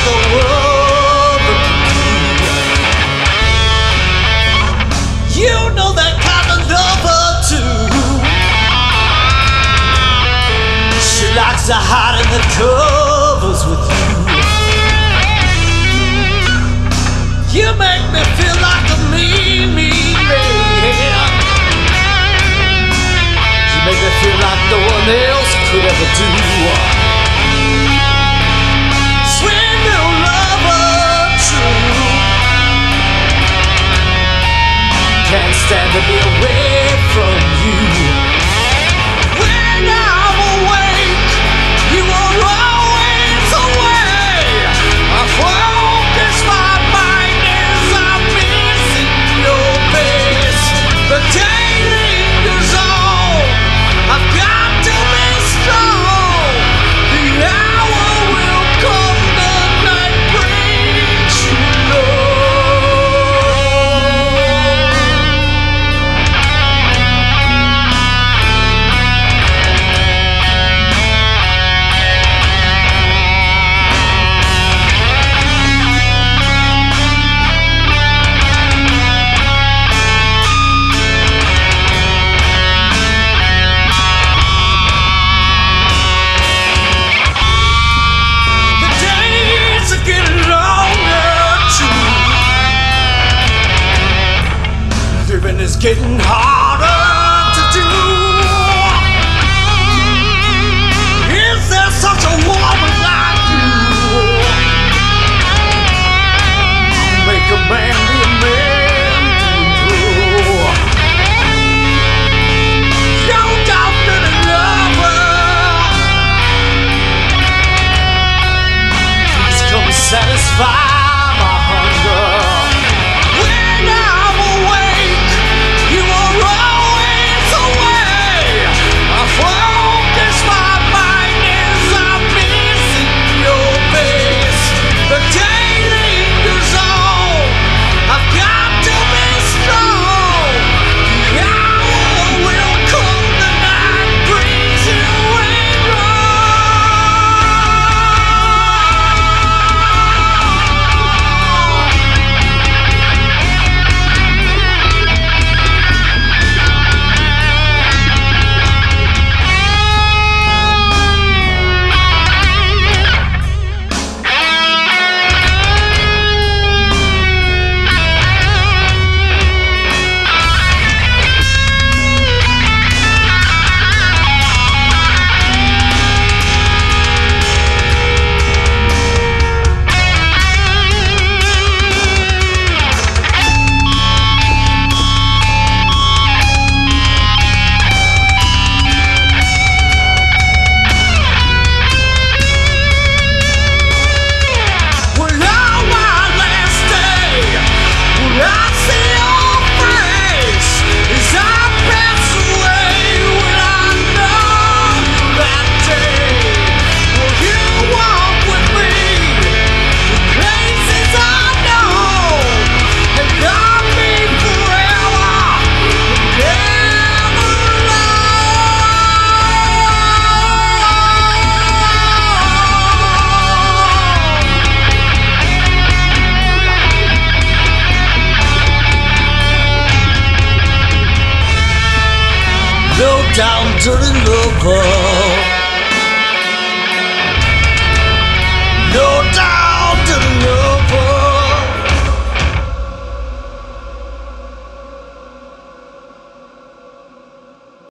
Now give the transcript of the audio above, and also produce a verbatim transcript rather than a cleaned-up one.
the world but you. You know that kind of lover too. She likes to hide in the covers with you. You make me feel like a mean, mean man. You make me feel like no one else could ever do. Sweet little lover, true. Can't stand to be away from you. When I'm awake, you are always away. I focus my mind as I'm missing your face. The day lingers on. I've got to be strong. The hour will come, the night brings you it's getting harder to do. Is there such a woman like you? Make a man be a man through. No doubt that a lover. Please come satisfy my hunger. When I'm awake, you are always away. I focus my mind as I'm missing your face. The day lingers on. I've got to be strong. The hour will come, the night brings you in low down dirty lover.